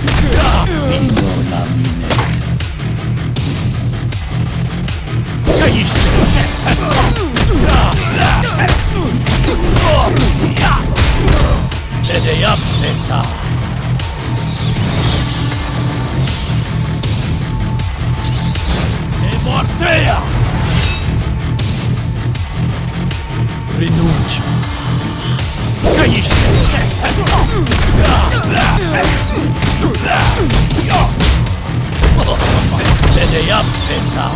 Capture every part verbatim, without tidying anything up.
Vino la mine. Căiește! Vede absența! E mortea! Rinuncia! Căiește! Vede absența!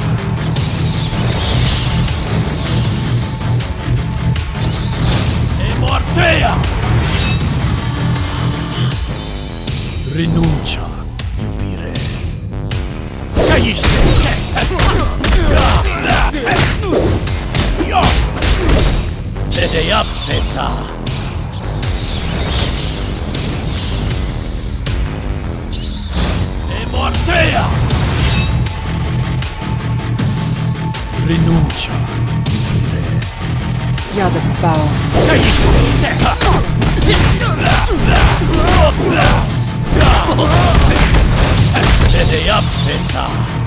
E mortea! Rinuncia, iubire! Căiește! Vede absența! E mortea! Rinuncia, iubire! You're the bow. Vede absența!